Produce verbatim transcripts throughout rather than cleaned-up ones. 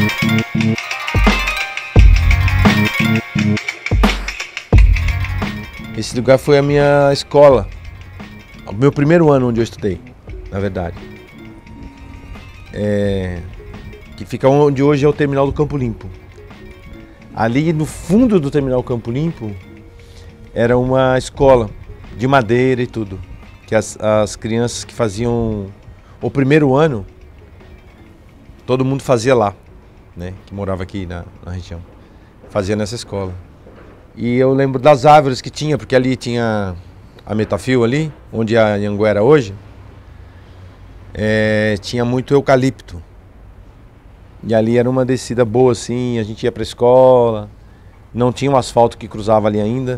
Esse lugar foi a minha escola, o meu primeiro ano onde eu estudei, na verdade. É, que fica onde hoje é o terminal do Campo Limpo. Ali no fundo do terminal Campo Limpo era uma escola de madeira e tudo, que as, as crianças que faziam o primeiro ano, todo mundo fazia lá, né? Que morava aqui na, na região, fazia nessa escola. E eu lembro das árvores que tinha, porque ali tinha a Metafil ali, onde a Anhanguera hoje, é, tinha muito eucalipto. E ali era uma descida boa assim, a gente ia para a escola, não tinha um asfalto que cruzava ali ainda.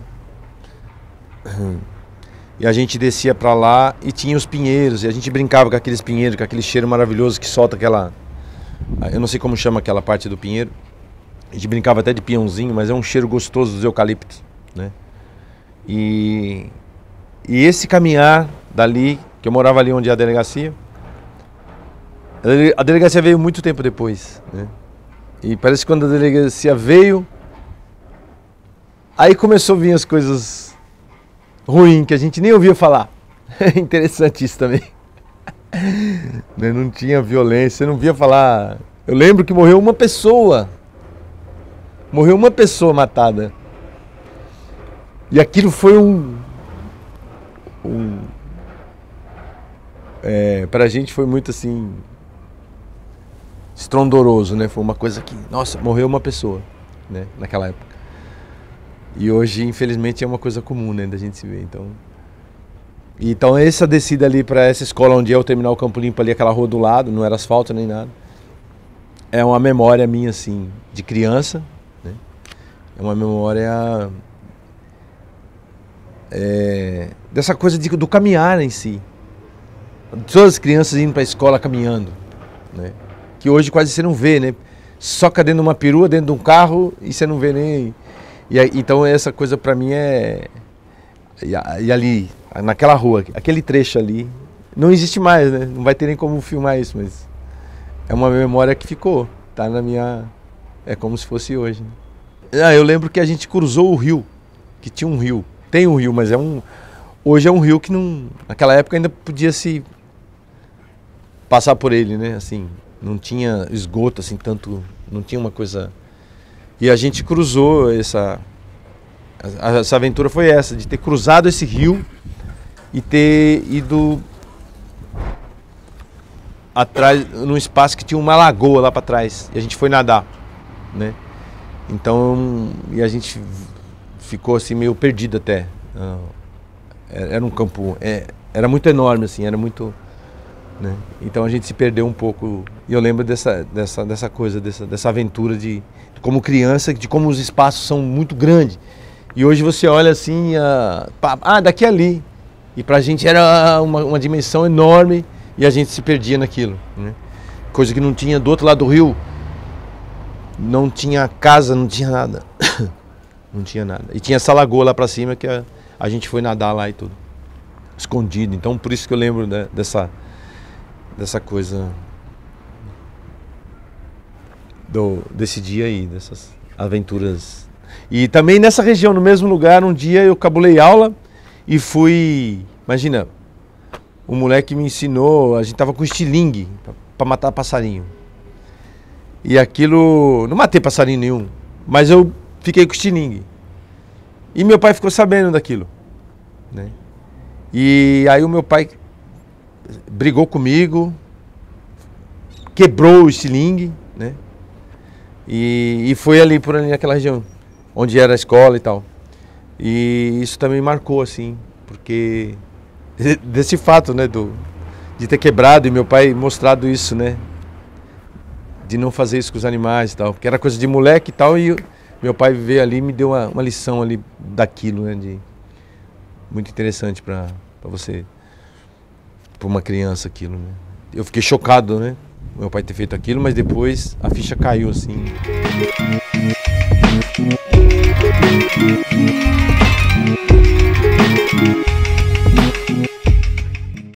E a gente descia para lá e tinha os pinheiros, e a gente brincava com aqueles pinheiros, com aquele cheiro maravilhoso que solta aquela... Eu não sei como chama aquela parte do pinheiro. A gente brincava até de peãozinho, mas é um cheiro gostoso dos eucaliptos, né? E, e esse caminhar dali, que eu morava ali onde é a delegacia, a delegacia veio muito tempo depois, né? E parece que quando a delegacia veio, aí começou a vir as coisas ruins, que a gente nem ouvia falar. É interessante isso também. Não tinha violência, não via falar. Eu lembro que morreu uma pessoa. Morreu uma pessoa matada. E aquilo foi um... um é, pra gente foi muito assim... estrondoroso, né? Foi uma coisa que... Nossa, morreu uma pessoa, né? Naquela época. E hoje, infelizmente, é uma coisa comum, né? Da gente se ver, então... Então essa descida ali para essa escola onde é o terminal Campo Limpo ali, aquela rua do lado, não era asfalto nem nada. É uma memória minha, assim, de criança, né? É uma memória é, dessa coisa de, do caminhar em si. Todas as crianças indo para a escola caminhando, né? Que hoje quase você não vê, né? Soca dentro de uma perua, dentro de um carro e você não vê nem... E, então essa coisa para mim é... E, e ali, naquela rua, aquele trecho ali, não existe mais, né? Não vai ter nem como filmar isso, mas é uma memória que ficou, tá na minha... É como se fosse hoje, né? Ah, eu lembro que a gente cruzou o rio, que tinha um rio, tem um rio, mas é um... Hoje é um rio que não... Naquela época ainda podia se passar por ele, né? Assim, não tinha esgoto, assim, tanto... Não tinha uma coisa... E a gente cruzou essa... Essa aventura foi essa, de ter cruzado esse rio e ter ido atrás, num espaço que tinha uma lagoa lá para trás, e a gente foi nadar, né? Então, e a gente ficou assim meio perdido até. Era um campo, era muito enorme assim, era muito, né? Então a gente se perdeu um pouco, e eu lembro dessa, dessa, dessa coisa, dessa, dessa aventura de, como criança, de como os espaços são muito grandes. E hoje você olha assim, a, ah, daqui ali. E pra gente era uma, uma dimensão enorme e a gente se perdia naquilo, né? Coisa que não tinha do outro lado do rio, não tinha casa, não tinha nada. Não tinha nada. E tinha essa lagoa lá pra cima que a, a gente foi nadar lá e tudo. Escondido. Então por isso que eu lembro, né, dessa, dessa coisa, do, desse dia aí, dessas aventuras. E também nessa região, no mesmo lugar, um dia eu cabulei aula e fui... Imagina, o moleque me ensinou, a gente tava com estilingue para matar passarinho. E aquilo... Não matei passarinho nenhum, mas eu fiquei com estilingue. E meu pai ficou sabendo daquilo, né? E aí o meu pai brigou comigo, quebrou o estilingue, né? E, e foi ali, por ali naquela região, onde era a escola e tal. E isso também marcou, assim, porque desse fato, né, do, de ter quebrado e meu pai mostrado isso, né, de não fazer isso com os animais e tal, porque era coisa de moleque e tal, e meu pai veio ali e me deu uma, uma lição ali daquilo, né, de, muito interessante para para você, para uma criança aquilo, né. Eu fiquei chocado, né, meu pai ter feito aquilo, mas depois a ficha caiu, assim. Thank you.